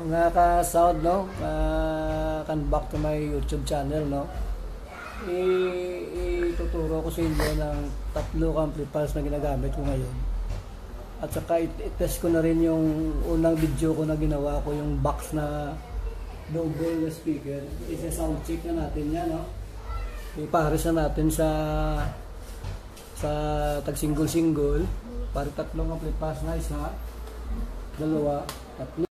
Mga ka-sound, no? Come back to my YouTube channel, no? Ituturo ko sa inyo ng tatlong amplifiers na ginagamit ko ngayon. At saka i-test ko na rin yung unang video ko na ginawa ko, yung box na double na speaker. Isa-sound check na natin yan, no? Ipares na natin sa tag-single-single. Para tatlong amplifiers na isa, dalawa, tatlo.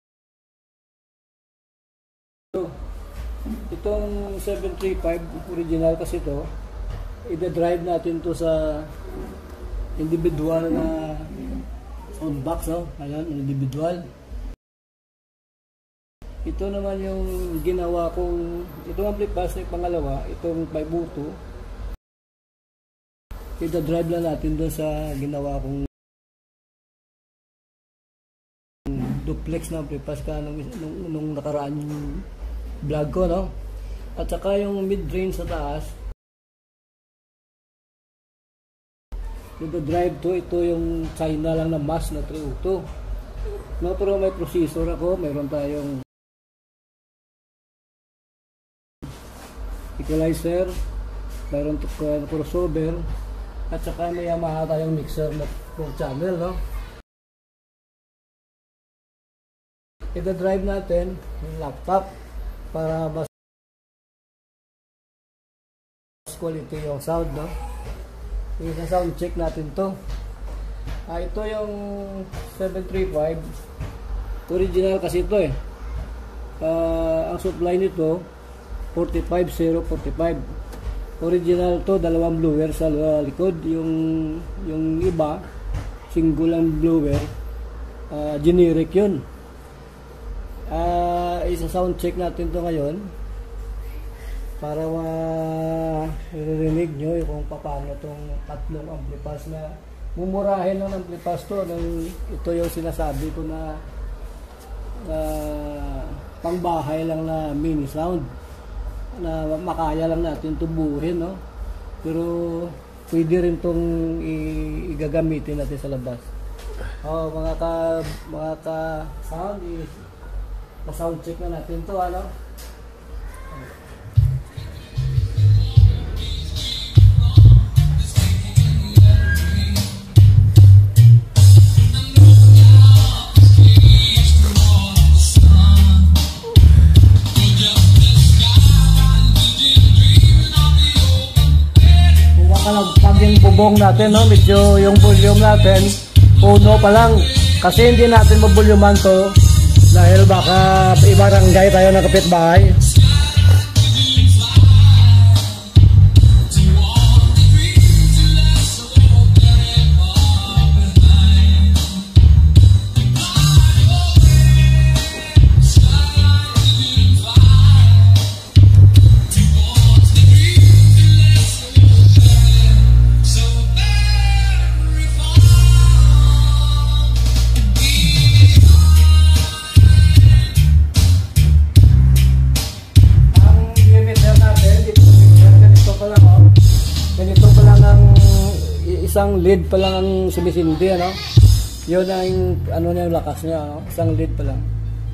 Itong 735 original kasi ito, i-drive natin to sa individual na sound box, no? Ayan, individual. Ito naman yung ginawa kong, itong amplifiers na yung pangalawa, itong 502. I-drive na natin doon sa ginawa kong duplex na amplifiers ka nung nakaraan yung vlog ko, no? At saka yung mid-range sa taas, drive to, ito yung China lang na mass na 302, no? Pero may processor ako, mayroon tayong equalizer, mayroon crossover, at saka may Yamaha tayong mixer na 4 channel, no? I-drive natin yung laptop para mas quality yung sound, no? I-sound check natin to. Ito yung 735 original kasi ito eh. Ang supply nito 45045. Original to, dalawang blower sa likod. Yung iba single ang blower, generic yun. Isa-sound check natin to ngayon para marinig nyo kung paano itong tatlong amplifiers na mumurahin ng amplifiers to. Ito yung sinasabi ko na pangbahay lang na mini sound na makaya lang natin tubuhin, no? Pero pwede rin itong igagamitin natin sa labas. Mga ka sound, sound check na natin to, ano? Pag yung bubong natin, no, medyo yung volume natin puno pa lang kasi hindi natin mabulyuman to dahil baka ibarangay tayo ng kapitbahay. Isang lead pa lang ang sumisindi, ano? Yun ang ano niya, lakas niya, ano? Isang lead pa lang.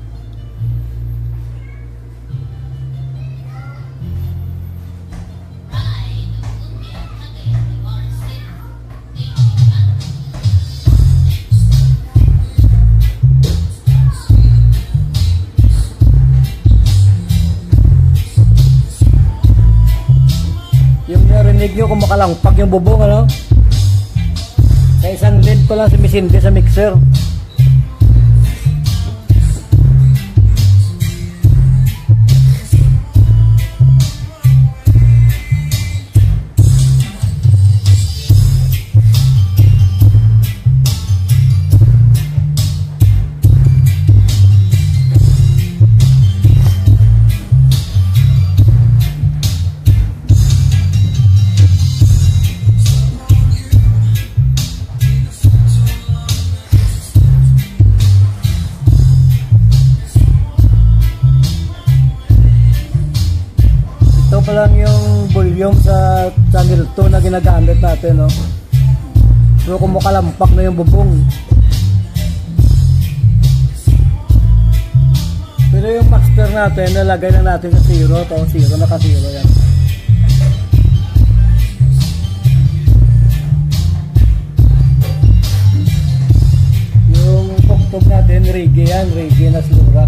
Yung narinig nyo kung makalangpag yung bubong, ano? Kaya isang lead pa lang sumisindi sa mixer. pa lang yung volume sa channel 2 na ginagamit natin, no? Pero kumukalampak na yung bubong. Pero yung master natin, nalagay na natin sa 0, to 0, naka-0 yan. Yung tugtog natin, reggae yan, reggae na slow rock.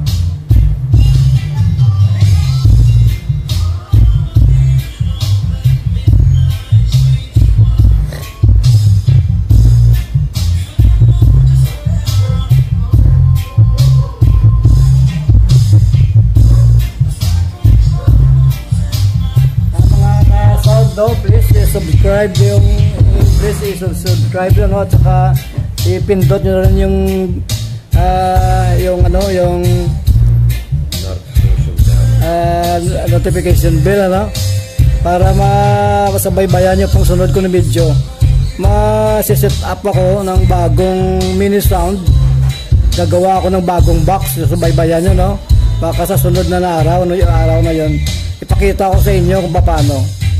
No, please subscribe yung subscribe lang at saka ipindot nyo rin yung notification bell para masabaybayan nyo pang sunod ko na video. Set up ako ng bagong mini sound, gagawa ako ng bagong box, subaybayan nyo baka sa sunod na araw yung araw na yun ipakita ko sa inyo kung paano.